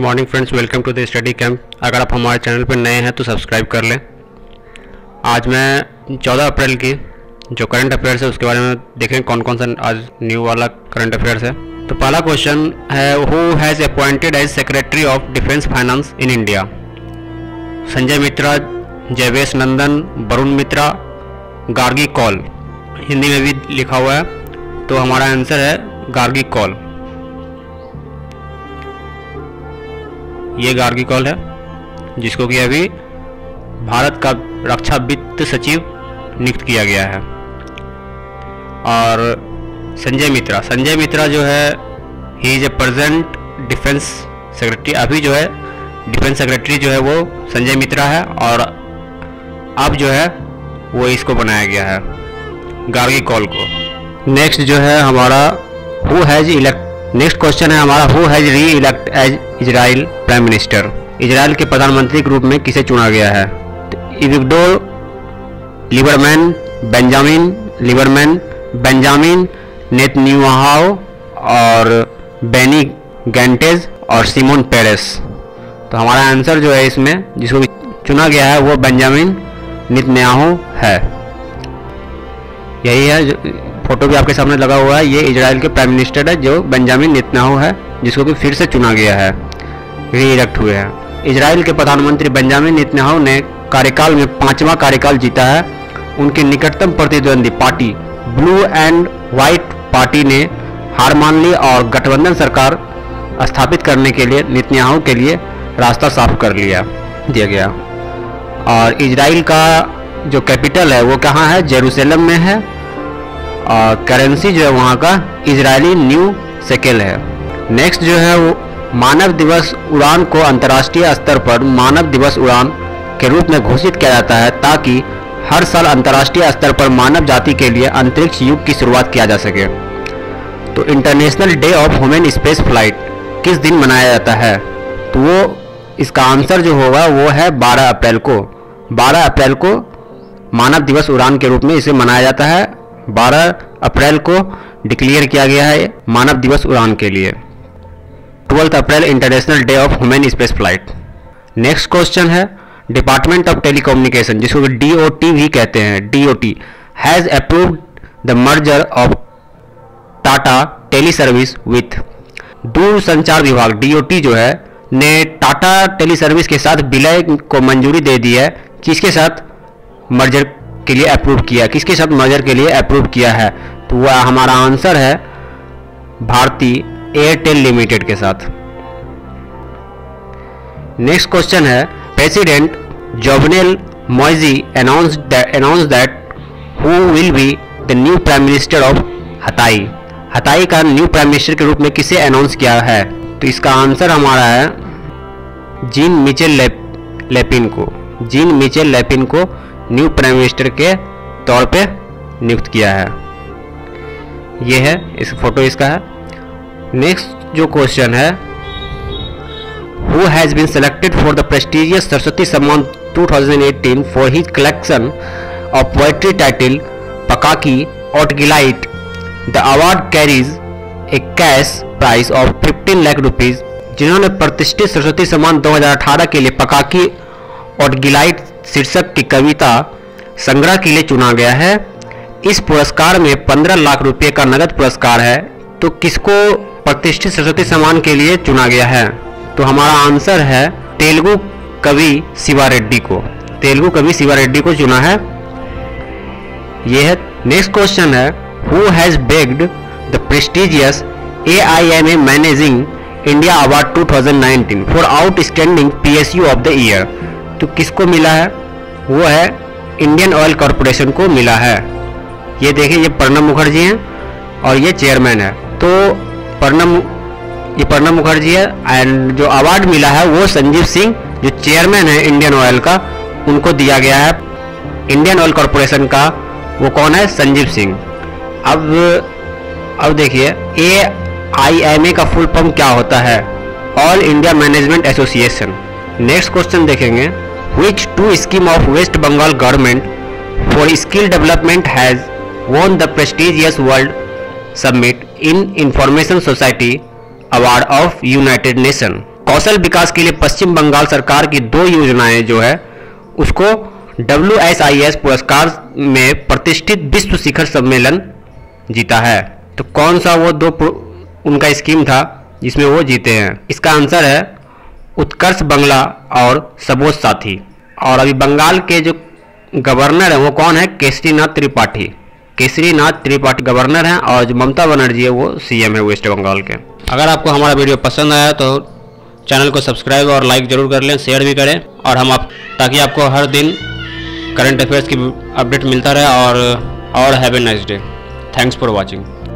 Morning friends, welcome to the study camp. अगर आप हमारे चैनल पर नए हैं तो सब्सक्राइब कर लें। आज मैं 14 अप्रैल की जो करंट अफेयर्स है उसके बारे में देखें कौन कौन सा आज न्यू वाला करंट अफेयर्स है। तो पहला क्वेश्चन है, who has appointed as secretary of defence finance in India? Sanjay Mitra, Jayvesh Nandan, Varun Mitra, Gargi Kaul. Hindi में भी लिखा हुआ है, तो हमारा आंसर है गार्गी कौल। ये गार्गी कौल है जिसको कि अभी भारत का रक्षा वित्त सचिव नियुक्त किया गया है। और संजय मित्रा जो है, he is a present defence secretary. अभी जो है डिफेंस सेक्रेटरी जो है वो संजय मित्रा है, और अब जो है वो इसको बनाया गया है गार्गी कौल को। नेक्स्ट जो है हमारा नेक्स्ट क्वेश्चन है हमारा, who has reelect as Israel prime minister? Israel के प्रधानमंत्री के रूप में किसे चुना गया है? इविगडोर लिबरमैन, बेंजामिन नेतन्याहू और बेनी गैंटेज और सिमोन पेरेस। तो हमारा आंसर जो है इसमें जिसको चुना गया है वो बेंजामिन नेतन्याहू है। यही है, फोटो भी आपके सामने लगा हुआ है। ये इजराइल के प्राइम मिनिस्टर है जो बेंजामिन नेतन्याहू है, जिसको कि फिर से चुना गया है, री इलेक्ट हुए हैं। इजराइल के प्रधानमंत्री बेंजामिन नेतन्याहू ने कार्यकाल में 5वां कार्यकाल जीता है। उनके निकटतम प्रतिद्वंदी party blue and white party ने हार मान ली और गठबंधन सरकार स्थापित करने के लिए नेतन्याहू के लिए रास्ता साफ कर दिया गया। और इजराइल का जो कैपिटल है वो कहाँ है? जेरूसलम में है। और करेंसी जो है वहाँ का इजरायली न्यू शेकेल है। नेक्स्ट जो है वो मानव दिवस उड़ान को अंतर्राष्ट्रीय स्तर पर मानव दिवस उड़ान के रूप में घोषित किया जाता है, ताकि हर साल अंतर्राष्ट्रीय स्तर पर मानव जाति के लिए अंतरिक्ष युग की शुरुआत किया जा सके। तो international day of human space flight किस दिन मनाया जाता है? तो वो इसका आंसर जो होगा वो है 12 अप्रैल को। 12 अप्रैल को मानव दिवस उड़ान के रूप में इसे मनाया जाता है। 12 अप्रैल को डिक्लेयर किया गया है मानव दिवस उड़ान के लिए। 12 April international day of human space flight. Next question है, डिपार्टमेंट ऑफ टेलीकम्युनिकेशन जिसको DOT भी कहते हैं, DOT has approved the merger of Tata tele service with. दूरसंचार विभाग DOT जो है ने टाटा टेली सर्विस के साथ विलय को मंजूरी दे दी है। किसके साथ मर्जर के लिए अप्रूव किया? किसके साथ मर्जर के लिए अप्रूव किया है? तो वह हमारा आंसर है भारती एयरटेल लिमिटेड के साथ। नेक्स्ट क्वेश्चन है, president Jovenel Moise announce that who will be the new prime minister of Haiti? Haiti का न्यू प्राइम मिनिस्टर के रूप में किसे अनाउंस किया है? तो इसका आंसर हमारा है जीन मिचेल लेपिन को न्यू प्राइम मिनिस्टर के तौर पे नियुक्त किया है। ये है, इस फोटो इसका है। नेक्स्ट जो क्वेश्चन है, who has been selected for the prestigious Saraswati Samman 2018 for his collection of poetry title Pakkaki Ottigilite? The award carries a cash prize of 15 lakh rupees. जिन्होंने प्रतिष्ठित सरस्वती सम्मान 2018 के लिए पकाकी ऑटगिलाइट शीर्षक की कविता संग्रह के लिए चुना गया है। इस पुरस्कार में 15 लाख रुपए का नगद पुरस्कार है। तो किसको प्रतिष्ठित सरस्वती सम्मान के लिए चुना गया है? तो हमारा आंसर है तेलुगु कवि शिवा रेड्डी को चुना है। यह है। नेक्स्ट क्वेश्चन है, who has bagged the prestigious AIMA managing India award 2019 for outstanding PSU of the year? तो किसको मिला है? वो है इंडियन ऑयल कॉरपोरेशन को मिला है। ये देखिए, ये प्रणब मुखर्जी हैं और ये चेयरमैन है। तो प्रणब मुखर्जी है, एंड जो अवार्ड मिला है वो संजीव सिंह जो चेयरमैन है इंडियन ऑयल का, उनको दिया गया है। इंडियन ऑयल कॉरपोरेशन का वो कौन है? संजीव सिंह। अब देखिए, AIMA का फुल फॉर्म क्या होता है? All India management association. Next question देखेंगे, Which two scheme of West Bengal government for skill development has won the prestigious World Summit in Information Society award of United Nation? कौशल विकास के लिए पश्चिम बंगाल सरकार की 2 योजनाएं जो है उसको WSIS पुरस्कार में प्रतिष्ठित विश्व शिखर सम्मेलन जीता है। तो कौन सा वो 2 उनका स्कीम था जिसमें वो जीते हैं? इसका आंसर है उत्कर्ष बंगला और सबोज साथी। और अभी बंगाल के जो गवर्नर है वो कौन है? केसरीनाथ त्रिपाठी गवर्नर हैं, और जो ममता बनर्जी है वो CM है वेस्ट बंगाल के। अगर आपको हमारा वीडियो पसंद आया तो चैनल को सब्सक्राइब और लाइक जरूर कर लें, शेयर भी करें, और ताकि आपको हर दिन करंट अफेयर्स की अपडेट मिलता रहे। और have a nice day. Thanks for watching.